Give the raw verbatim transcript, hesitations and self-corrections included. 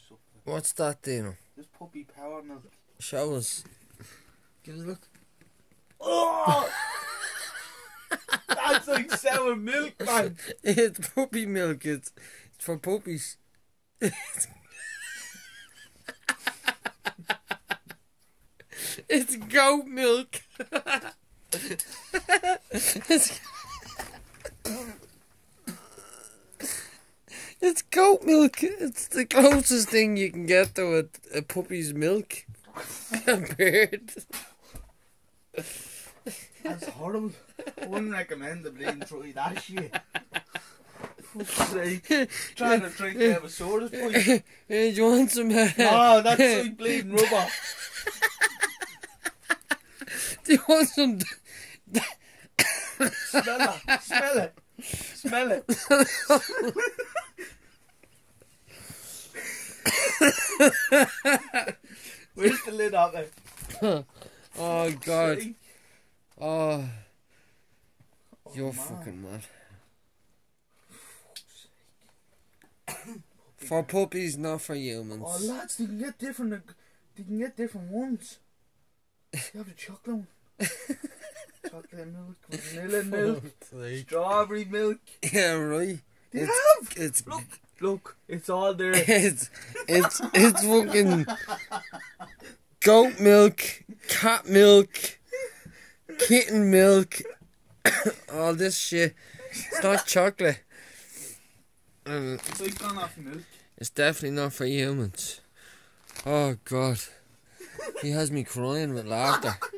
up. What's that, Dino? This puppy power milk. Show us. Give us a look. Oh! That's like sour milk, man. It's puppy milk. It's, it's for puppies. It's goat milk. it's, it's goat milk. It's the closest thing you can get to a, a puppy's milk. Compared. That's horrible. I wouldn't recommend the bleeding try that shit. Fuck's sake. Trying to drink to have a soda point. Hey, do you want some? Uh, Oh, that's like bleeding rubber. Do you want some? Smell it. Smell it. Smell it. Where's the lid of it? Oh God. See? Oh, Oh, you're man. fucking mad. For puppies, not for humans. Oh, lads, they can get different. They can get different ones. You have the chocolate one. Chocolate milk, vanilla milk, strawberry milk. Yeah, right. They It's, have. it's Look, look, it's all there. it's it's it's fucking goat milk, cat milk, kitten milk, all this shit. It's not chocolate. And It's like gone off milk. it's definitely not for humans. Oh God. He has me crying with laughter.